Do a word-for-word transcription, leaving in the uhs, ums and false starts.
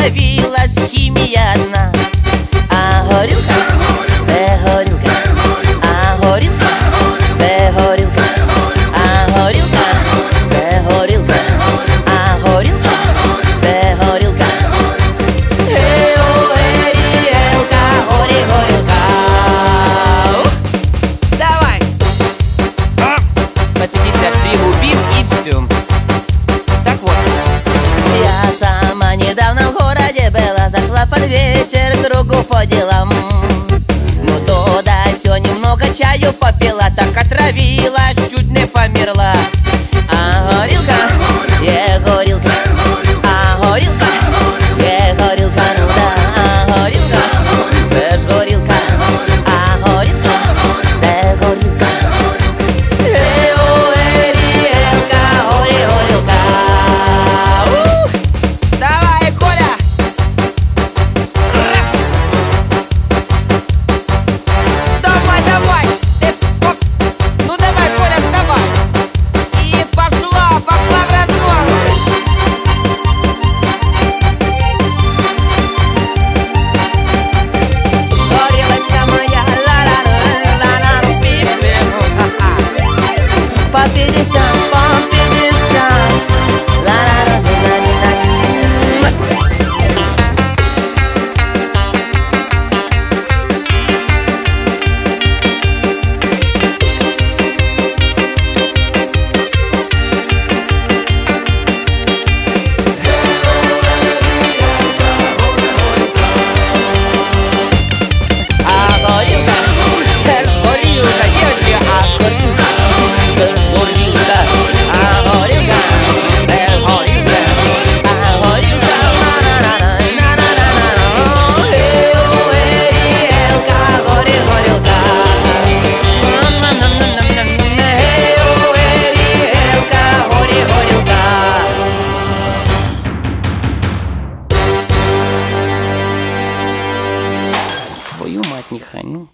отравилась хімія одна. А горілка – це горілка, а горілка – це горілка, а горілка – це горілка, а горілка – це горілка. Горілка, горі, горілка. Давай! По пятьдесят пригубим и все. Так вот, я сама недавно в городе была, зашла под вечер к другу по делам. Ну туда все немного чаю попила, так отравилась, чуть не померла. А горілка, є горілка, а горілка, є горілка, ну да, а горілка, це ж горілка, а горілка, це горілка. Горілка, горі, горілка. Ух! Давай, Коля! Раз! Давай, давай! Ты поп... Ну давай, Коля, вставай! И пошла, пошла в разгон! Горилочка моя, ла-ла-ла-ла-ла, пи-пи, ха-ха. По пятьдесят, по пятьдесят, ла-ла-ла-ла-ла-ла. А горілка, це ж горілка, дівчатки, а горілка, це ж горілка, а горілка, це ж горілка, а горілка, на-на-на-на-на-на-на-на. Горілка, горі, горілка. Горілка, горі, горілка. Твою мать, нехай, ну.